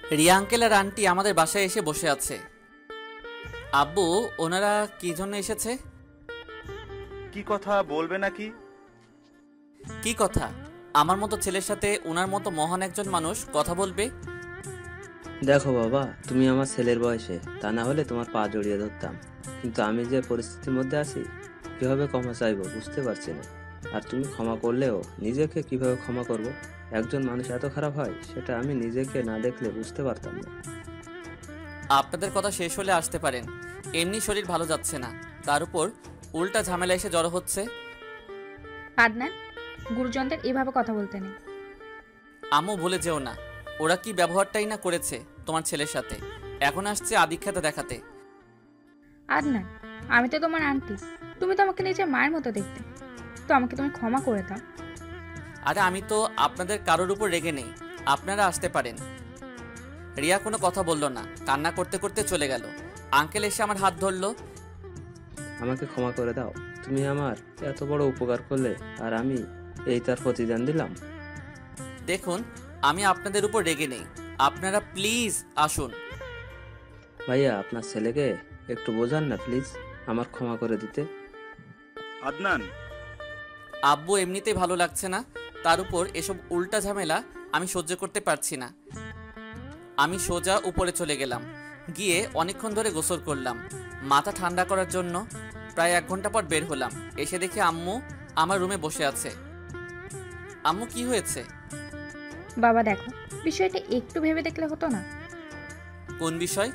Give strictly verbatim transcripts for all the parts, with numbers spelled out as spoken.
Riya uncle আর aunty আমাদের বাসায় এসে বসে আছে। আব্বু, ওনারা কি জন্য এসেছে? কি কথা বলবে নাকি? কি কথা? আমার মতো ছেলের সাথে ওনার মতো মহান একজন মানুষ কথা বলবে? দেখো বাবা, তুমি আমার ছেলের বয়সে, তা না হলে তোমার পা জড়িয়ে ধরতাম। কিন্তু আমি যে পরিস্থিতির মধ্যে আছি, কিভাবে ক্ষমা চাইবো বুঝতে পারছি না। আর তুমি ক্ষমা করলেও নিজেকে কিভাবে ক্ষমা করব? একজন মানুষ এত খারাপ হয় সেটা আমি নিজেকে না দেখলে বুঝতে পারতাম না। আপনাদের কথা শেষ হলে আসতে পারেন। এমনি শরীর ভালো যাচ্ছে না, তার উপর উল্টা ঝামেলা এসে জড়ো হচ্ছে। আদনান, গুরুজনদের এভাবে কথা বলতে নেই। আম্মু, ভুলে যেও না, ওরা কি ব্যবহারটাই না করেছে তোমার ছেলের সাথে। এখন আসছে আদিক্ষেতা দেখাতে। আদনান, আমি তো তোমার আন্টি, তুমি তো আমাকে নিজের মায়ের মতো দেখতে, তো আমাকে তুমি ক্ষমা করে দাও। আরে আমি তো আপনাদের কারোর উপর রেগে নেই, আপনারা আসতে পারেন। রিয়া কোনো কথা বলল না, কান্না করতে করতে চলে গেল। আঙ্কেল এসে আমার হাত ধরলো। আমাকে ক্ষমা করে দাও, তুমি আমার এত বড় উপকার করলে আর আমি এই তার প্রতিদান দিলাম। দেখুন, আমি আপনাদের উপর রেগে নেই, আপনারা প্লিজ আসুন। ভাইয়া, আপনার ছেলেকে একটু বোঝান না প্লিজ, আমার ক্ষমা করে দিতে। আদনান, আব্বু এমনিতেই ভালো লাগছে না, তার উপর এসব উল্টা ঝামেলা আমি সহ্য করতে পারছি না। আমি সোজা উপরে চলে গেলাম, গিয়ে অনেকক্ষণ ধরে গোসল করলাম মাথা ঠান্ডা করার জন্য। প্রায় এক ঘন্টা পর বের হলাম, এসে দেখি আম্মু আমার রুমে বসে আছে। আম্মু, কি হয়েছে? বাবা দেখো, বিষয়টা একটু ভেবে দেখলে হতো না? কোন বিষয়?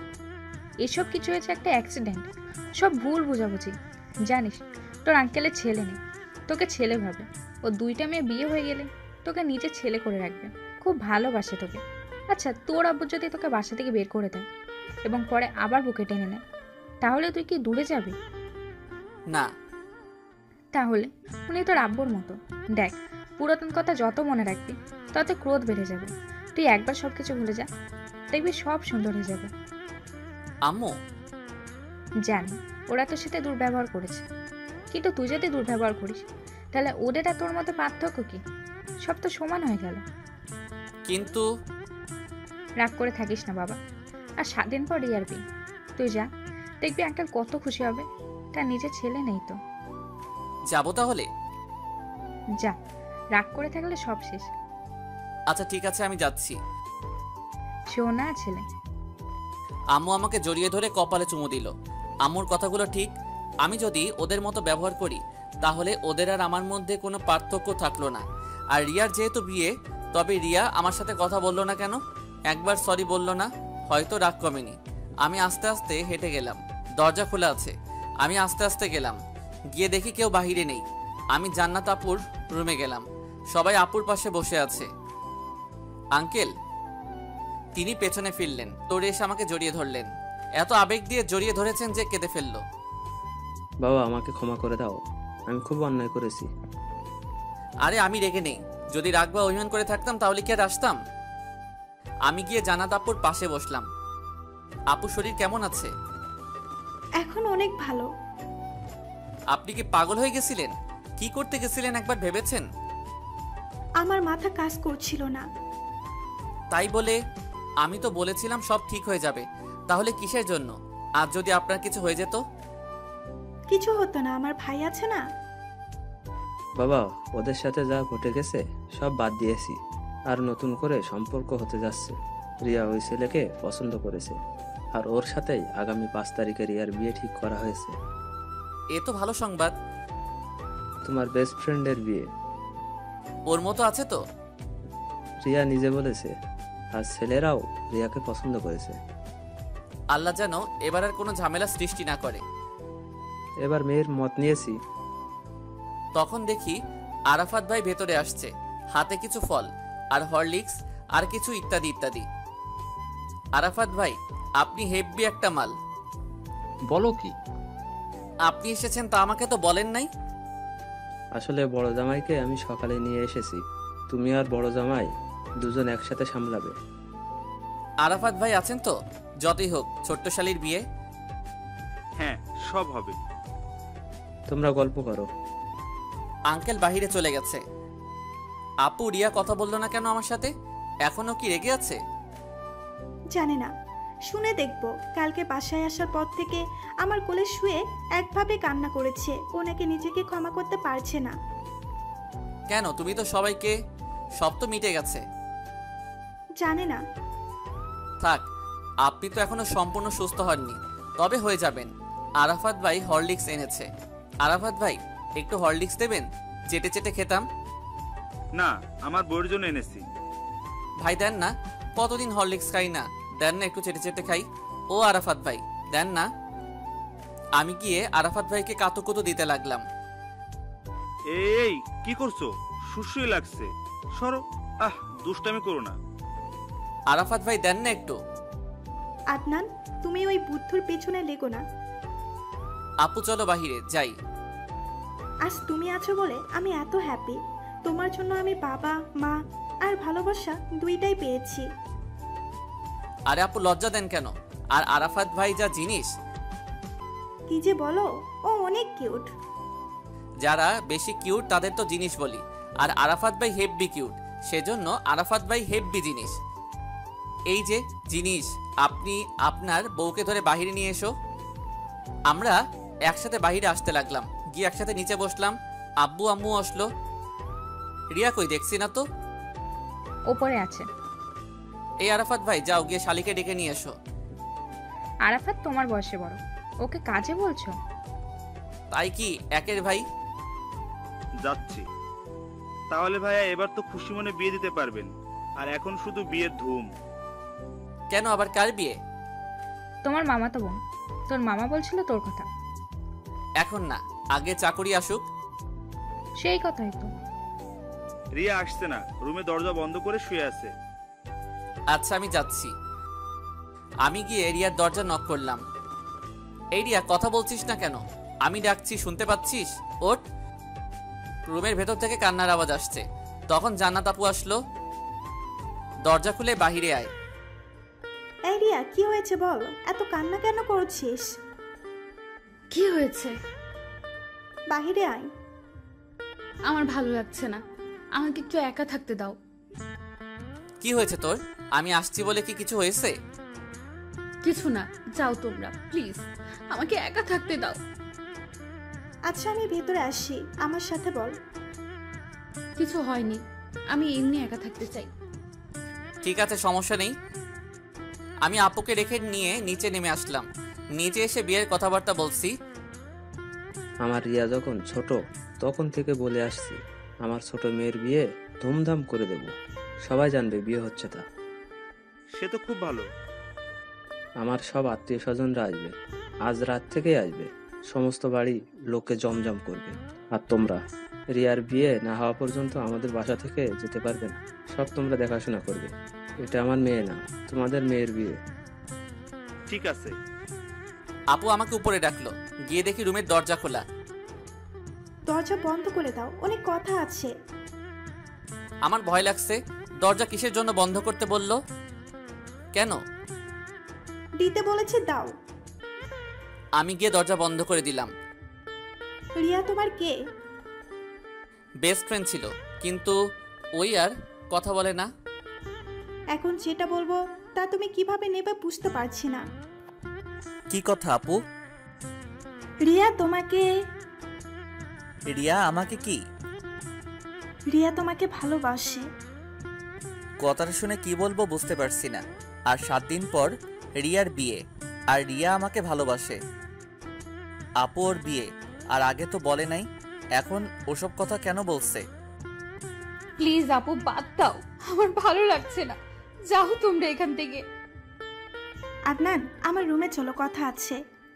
এসব কিছু হয়েছে একটা অ্যাক্সিডেন্ট, সব ভুল বোঝাবুঝি। জানিস, তোর আঙ্কেলের ছেলে নেই, তোকে ছেলে ভাবে। ও দুইটা মেয়ে বিয়ে হয়ে গেলে তোকে নিজের ছেলে করে রাখবে, খুব ভালোবাসে তোকে। আচ্ছা, তোর আব্বু যদি তোকে বাসা থেকে বের করে দেয় এবং পরে আবার বুকে টেনে নেয়, তাহলে তুই কি দূরে যাবি? না। তাহলে উনি তোর আব্বুর মতো। দেখ, পুরাতন কথা যত মনে রাখবি তত ক্রোধ বেড়ে যাবে। তুই একবার সবকিছু ভুলে যা, দেখবি সব সুন্দর হয়ে যাবে। আম্মু, জানি ওরা তোর সাথে দুর্ব্যবহার করেছে, কিন্তু তুই যদি দুর্ব্যবহার করিস তাহলে ওদের আর তোর মধ্যে পার্থক্য কি? সব তো সমান হয়ে গেল। কিন্তু রাগ করে থাকিস না বাবা। আর সাত দিন পর রিয়ার বিয়ে, তুই যা, দেখবি আঙ্কেল কত খুশি হবে। তার নিজের ছেলে নেই তো। যাবো তাহলে? যা, রাগ করে থাকলে সব শেষ। আচ্ছা ঠিক আছে, আমি যাচ্ছি। সোনা ছেলে। আম্মু আমাকে জড়িয়ে ধরে কপালে চুমু দিল। আম্মুর কথাগুলো ঠিক, আমি যদি ওদের মতো ব্যবহার করি তাহলে ওদের আর আমার মধ্যে কোনো পার্থক্য থাকলো না। আর রিয়ার যেহেতু বিয়ে, তবে রিয়া আমার সাথে কথা বললো না কেন? একবার সরি বললো না, হয়তো রাগ কমেনি। আমি আস্তে আস্তে হেঁটে গেলাম, দরজা খোলা আছে। আমি আস্তে আস্তে গেলাম, গিয়ে দেখি কেউ বাহিরে নেই। আমি জান্নাত আপুর রুমে গেলাম, সবাই আপুর পাশে বসে আছে। আঙ্কেল, তিনি পেছনে ফিরলেন, তোরে এসে আমাকে জড়িয়ে ধরলেন। এত আবেগ দিয়ে জড়িয়ে ধরেছেন যে কেঁদে ফেললো। বাবা, আমাকে ক্ষমা করে দাও, আমি খুব অন্যায় করেছি। আরে আমি রেগে নেই, যদি রাগ বা অভিমান করে থাকতাম তাহলে কি আর আসতাম? আমি গিয়ে জান্নাত আপুর পাশে বসলাম। আপু, শরীর কেমন আছে? এখন অনেক ভালো। আপনি কি পাগল হয়ে গেছিলেন? কি করতে গেছিলেন একবার ভেবেছেন? আমার মাথা কাজ করছিল না। তাই বলে? আমি তো বলেছিলাম সব ঠিক হয়ে যাবে, তাহলে কিসের জন্য? আজ যদি আপনার কিছু হয়ে যেত? কিছু হতো না, আমার ভাই আছে না। বাবা, ওদের সাথে যা ঘটে গেছে সব বাদ দিয়েছি, আর নতুন করে সম্পর্ক হতে যাচ্ছে। রিয়া ওই ছেলেকে পছন্দ করেছে, আর ওর সাথেই আগামী পাঁচ তারিখে রিয়ার বিয়ে ঠিক করা হয়েছে। এ তো ভালো সংবাদ। তোমার বেস্ট ফ্রেন্ডের বিয়ে। ওর মতো আছে তো? রিয়া নিজে বলেছে, আর ছেলেরাও রিয়াকে পছন্দ করেছে। আল্লাহ যেন এবার আর কোনো ঝামেলা সৃষ্টি না করে। এবার মেয়ের মত নিয়েছি। তখন দেখি আরাফাত ভাই ভেতরে আসছে, হাতে কিছু ফল আর হরলিক্স আর কিছু ইত্যাদি ইত্যাদি। আরাফাত ভাই, আপনি হেব্বি একটা মাল। বলো কি? আপনি এসেছেন তা আমাকে তো বলেন নাই। আসলে বড় জামাইকে আমি সকালে নিয়ে এসেছি, তুমি আর বড় জামাই দুজন একসাথে সামলাবে। আরাফাত ভাই আছেন তো? যতই হোক ছোট্ট শালীর বিয়ে। হ্যাঁ, সব হবে। তোমরা গল্প করো। আঙ্কেল বাহিরে চলে গেছে। আপু, রিয়া কথা বললো না কেন আমার সাথে? এখনো কি রেগে আছে? জানে না, শুনে দেখব। কালকে বাসায় আসার পর থেকে আমার কোলে শুয়ে একভাবে কান্না করেছে, ও নাকি নিজেকে ক্ষমা করতে পারছে না। কেন? তুমি তো সবাইকে, সব তো মিটে গেছে। জানে না। থাক, আপনি তো এখনো সম্পূর্ণ সুস্থ হননি, তবে হয়ে যাবেন। আরাফাত ভাই হরলিক্স এনেছে। আরাফাত ভাই, একটু হরলিক্স দেবেন? চেটে চেটে খেতাম। না, আমার বউয়ের জন্য এনেছি। ভাই দেন না, কতদিন হরলিক্স খাই না, দেন না একটু চেটে চেটে খাই। ও আরাফাত ভাই, দেন না। আমি গিয়ে আরাফাত ভাইকে কাতুকুতু দিতে লাগলাম। এই কি করছো? সুসুই লাগছে, সরো। আহ, দুষ্টামি করো না। আরাফাত ভাই দেন না একটু। আদনান, তুমি ওই বুদ্ধুর পেছনে লেগো না। আপু চলো বাহিরে যাই। আজ তুমি আছো বলে আমি এত হ্যাপি। তোমার জন্য আমি বাবা, মা আর ভালোবাসা দুইটাই পেয়েছি। আরে আপু লজ্জা দেন কেন? আর আরাফাত ভাই যা জিনিস। কি যে বলো, ও অনেক কিউট। যারা বেশি কিউট তাদের তো জিনিস বলি, আর আরাফাত ভাই হেব্বি কিউট, সেজন্য আরাফাত ভাই হেব্বি জিনিস। এই যে জিনিস, আপনি আপনার বউকে ধরে বাহিরে নিয়ে এসো। আমরা একসাথে বাহিরে আসতে লাগলাম, গিয়ে একসাথে নিচে বসলাম। আব্বু আম্মু আসলো। রিয়া কই, দেখছি না তো। ওপরে আছে। এই আরাফাত ভাই যাও গিয়ে শালিকে ডেকে নিয়ে এসো। আরাফাত তোমার বয়সে বড়, ওকে কাজে বলছো? তাই কি একের ভাই? যাচ্ছি। তাহলে ভাইয়া এবার তো খুশি মনে বিয়ে দিতে পারবেন। আর এখন শুধু বিয়ের ধুম। কেন, আবার কার বিয়ে? তোমার মামা তো বোন, তোর মামা বলছিল তোর কথা। এখন না, আগে চাকরি আসুক। সেই কথাই তো। রিয়া আসছে না, রুমে দরজা বন্ধ করে শুয়ে আছে। আচ্ছা আমি যাচ্ছি। আমি গিয়ে রিয়ার দরজা নক করলাম। এই রিয়া, কথা বলছিস না কেন? আমি ডাকছি শুনতে পাচ্ছিস? ওঠ। রুমের ভেতর থেকে কান্নার আওয়াজ আসছে। তখন জান্নাত আপু আসলো। দরজা খুলে বাহিরে আয়। এই রিয়া, কি হয়েছে বল? এত কান্না কেন করছিস? কি হয়েছে? বাহিরে আয়। আমার ভালো লাগছে না, আমাকে একটু একা থাকতে দাও। কি হয়েছে তোর? আমি আসছি বলে কি কিছু হয়েছে? কিছু না, যাও তোমরা প্লিজ, আমাকে একা থাকতে দাও। আচ্ছা আমি ভেতরে আসি, আমার সাথে বল। কিছু হয়নি, আমি এমনি একা থাকতে চাই। ঠিক আছে, সমস্যা নেই। আমি আপুকে রেখে নিয়ে নিচে নেমে আসলাম। নিচে এসে বিয়ের কথাবার্তা বলছি। আমার রিয়া যখন ছোট তখন থেকে বলে আসছি, আমার ছোট মেয়ের বিয়ে ধুমধাম করে দেব, সবাই জানবে বিয়ে হচ্ছে তা। সে তো খুব ভালো। আমার সব আত্মীয় স্বজনরা আসবে, আজ রাত থেকেই আসবে। সমস্ত বাড়ি লোকে জমজম করবে। আর তোমরা রিয়ার বিয়ে না হওয়া পর্যন্ত আমাদের বাসা থেকে যেতে পারবে না। সব তোমরা দেখাশোনা করবে। এটা আমার মেয়ে না, তোমাদের মেয়ের বিয়ে। ঠিক আছে। আপু আমাকে উপরে ডাকলো। গিয়ে দেখি রুমের দরজা খোলা। দরজা বন্ধ করে দাও, অনেক কথা আছে। আমার ভয় লাগছে। দরজা কিসের জন্য বন্ধ করতে বললো? কেন? দিতে বলেছে, দাও। আমি গিয়ে দরজা বন্ধ করে দিলাম। রিয়া তোমার কে? বেস্ট ফ্রেন্ড ছিল, কিন্তু ওই আর কথা বলে না। এখন যেটা বলবো তা তুমি কিভাবে নেবে বুঝতে পারছি না। কি কথা আপু? রিয়া তোমাকে রিয়া আমাকে কি? রিয়া তোমাকে ভালোবাসে। কথাটা শুনে কি বলবো বুঝতে পারছি না। আর সাত দিন পর রিয়ার বিয়ে, আর রিয়া আমাকে ভালোবাসে। আপু ওর বিয়ে, আর আগে তো বলে নাই। এখন ওসব কথা কেন বলছে? প্লিজ আপু বাদ দাও, আমার ভালো লাগছে না, যাও তোমরা এখান থেকে। আদনান, আমার রুমে চলো, কথা আছে।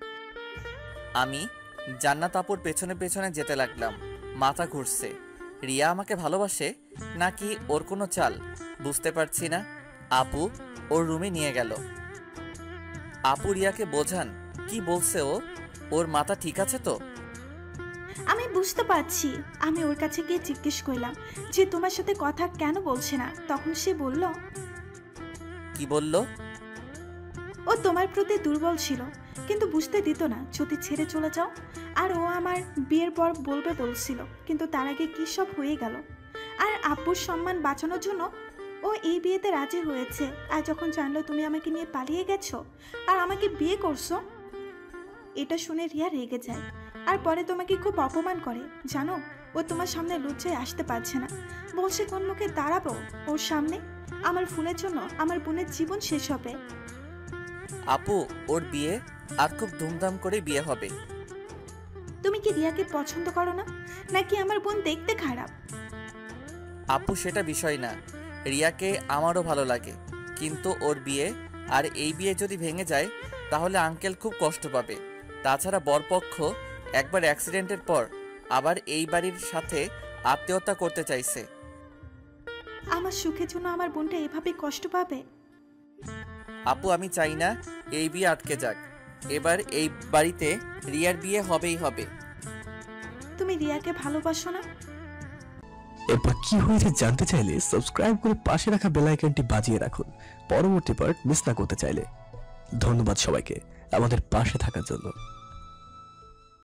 আমি জান্নাত আপুর পেছনে পেছনে যেতে লাগলাম। মাথা ঘুরছে। রিয়া আমাকে ভালোবাসে নাকি ওর কোনো চাল বুঝতে পারছি না। আপু ওর রুমে নিয়ে গেল। আপু রিয়াকে বোঝান কি বলছে ও? ওর মাথা ঠিক আছে তো? আমি বুঝতে পারছি। আমি ওর কাছে গিয়ে জিজ্ঞেস করলাম যে তোমার সাথে কথা কেন বলছে না। তখন সে বলল, কি বলল? ও তোমার প্রতি দুর্বল ছিল, কিন্তু বুঝতে দিত না যদি ছেড়ে চলে যাও। আর ও আমার বিয়ের পর বলবে বলছিল, কিন্তু তার আগে কি সব হয়ে গেল। আর আব্বুর সম্মান বাঁচানোর জন্য ও এই বিয়েতে রাজি হয়েছে, আর যখন জানলো তুমি আমাকে নিয়ে পালিয়ে গেছো আর আমাকে বিয়ে করছো, এটা শুনে রিয়া রেগে যায় আর পরে তোমাকে খুব অপমান করে। জানো, ও তোমার সামনে লজ্জায় আসতে পারছে না, বলছে কোন মুখে দাঁড়াবো ওর সামনে। আমার ফুলের জন্য আমার বোনের জীবন শেষ হবে। আপু, ওর বিয়ে আর খুব ধুমধাম করে বিয়ে হবে। তুমি কি রিয়াকে পছন্দ করো না, নাকি আমার বোন দেখতে খারাপ? আপু, সেটা বিষয় না। রিয়াকে আমারও ভালো লাগে, কিন্তু ওর বিয়ে আর এই বিয়ে যদি ভেঙে যায় তাহলে আঙ্কেল খুব কষ্ট পাবে। তাছাড়া বরপক্ষ একবার অ্যাক্সিডেন্টের পর আবার এই বাড়ির সাথে আত্মীয়তা করতে চাইছে। আমার সুখের জন্য আমার বোনটা এভাবে কষ্ট পাবে? আপু, আমি চাই না এই বিয়ে আটকে যাক। এবার এই বাড়িতে রিয়ার বিয়ে হবেই হবে। তুমি রিয়াকে ভালোবাসো না? এরপর কি হয়েছে জানতে চাইলে সাবস্ক্রাইব করে পাশে রাখা বেল আইকনটি বাজিয়ে রাখুন পরবর্তী পার্ট মিস না করতে চাইলে। ধন্যবাদ সবাইকে আমাদের পাশে থাকার জন্য।